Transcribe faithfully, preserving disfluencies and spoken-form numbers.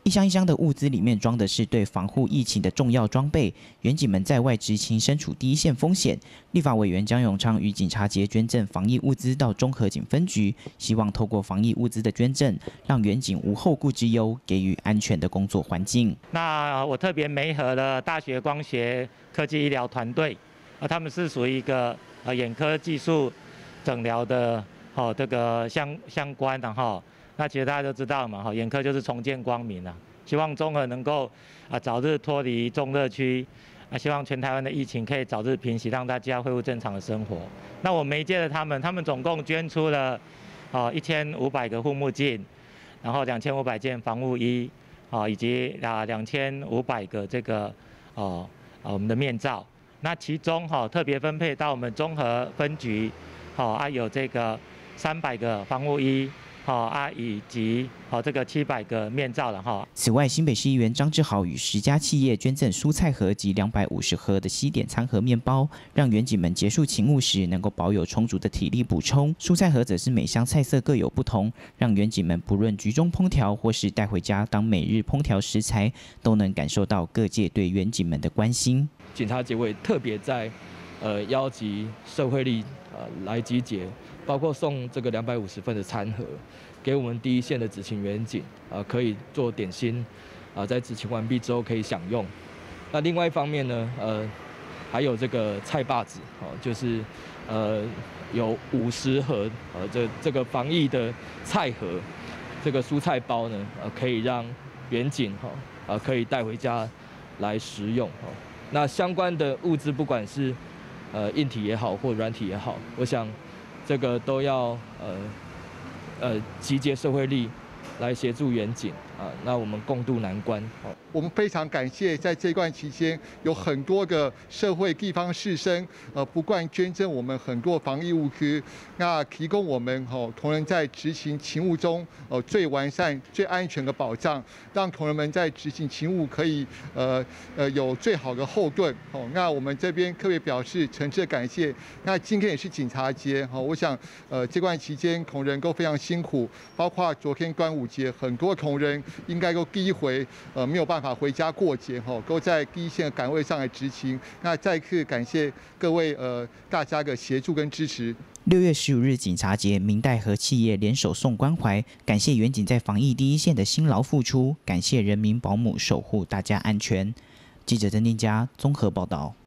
一箱一箱的物资里面装的是对防护疫情的重要装备，员警们在外执勤身处第一线风险。立法委员江永昌与警察节捐赠防疫物资到中和警分局，希望透过防疫物资的捐赠，让员警无后顾之忧，给予安全的工作环境。 那我特别媒合了大学光学科技医疗团队，啊，他们是属于一个呃眼科技术诊疗的哦这个相相关的哈。那其实大家都知道嘛，哈，眼科就是重见光明啊，希望中和能够啊早日脱离重热区，啊，希望全台湾的疫情可以早日平息，让大家恢复正常的生活。那我媒介了他们，他们总共捐出了啊一千五百个护目镜，然后两千五百件防护衣，啊，以及啊两千五百个这个哦啊我们的面罩。那其中哈特别分配到我们中和分局，好啊有这个三百个防护衣。好啊，以及好这个七百个面罩了哈。 此外，新北市议员张志豪与十家企业捐赠蔬菜盒及两百五十盒的西点餐盒面包，让员警们结束勤务时能够保有充足的体力补充。蔬菜盒则是每箱菜色各有不同，让员警们不论居中烹调或是带回家当每日烹调食材，都能感受到各界对员警们的关心。 警察节会特别在呃邀集社会力呃来集结。包括送这个两百五十份的餐盒，给我们第一线的执勤员警，啊，可以做点心，啊，在执勤完毕之后可以享用。那另外一方面呢，呃，还有这个菜把子，哦，就是呃有五十盒，呃，这这个防疫的菜盒，这个蔬菜包呢，呃，可以让员警哈，啊，可以带回家来食用。哦，那相关的物资，不管是呃硬体也好，或软体也好，我想。这个都要呃呃集结社会力来协助员警啊，那我们共度难关。 我们非常感谢在这段期间有很多个社会地方士绅呃不断捐赠我们很多防疫物资，那提供我们哦同仁在执行勤务中呃最完善、最安全的保障，让同仁们在执行勤务可以呃呃有最好的后盾。哦，那我们这边特别表示诚挚的感谢。那今天也是警察节，哈，我想呃这段期间同仁都非常辛苦，包括昨天端午节，很多同仁应该都第一回呃没有办法。法回家过节哈，都在第一线的岗位上来执勤。那再次感谢各位呃大家的协助跟支持。 六月十五日警察节，明代和企业联手送关怀，感谢员警在防疫第一线的辛劳付出，感谢人民保姆守护大家安全。记者曾定佳综合报道。